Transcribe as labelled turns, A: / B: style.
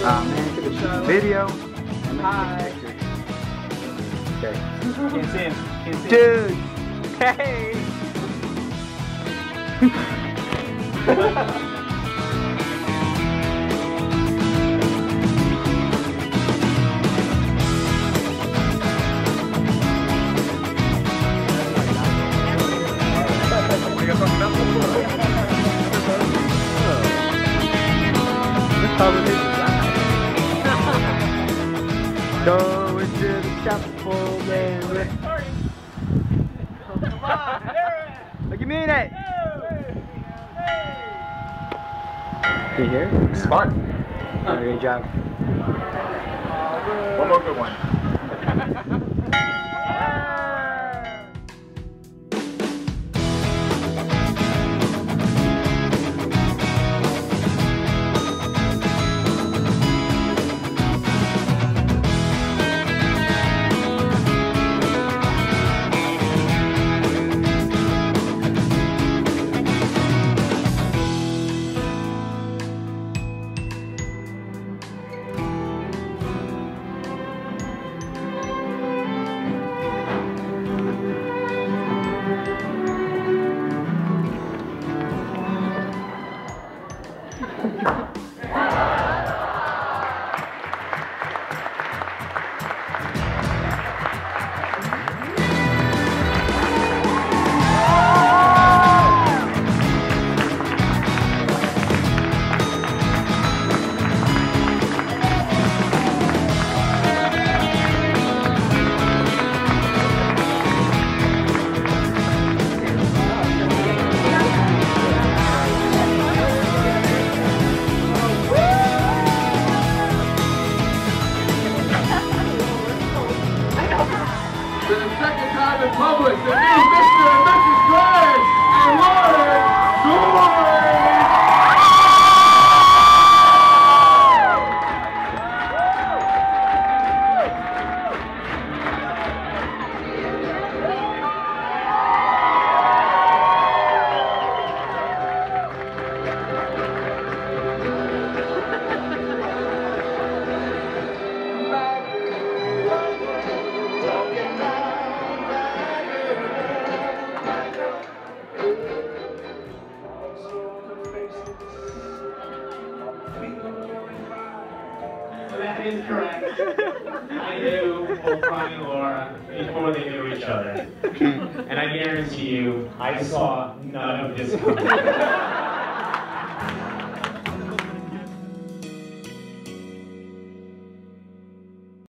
A: Man, took a video.
B: Hi.
A: Okay.
B: Can't see him. Can't see
A: Dude!
B: him. Hey!
A: Go into the chapel, baby. Look at me in it. Can you hear it?
C: Smart.
A: Good job.
C: One more good one. In public, the new Mr. and Mrs. Deutch and Lauren Deutch!
D: That is correct. I knew both Connie and Laura before they knew each other. And I guarantee you, I saw none of this coming.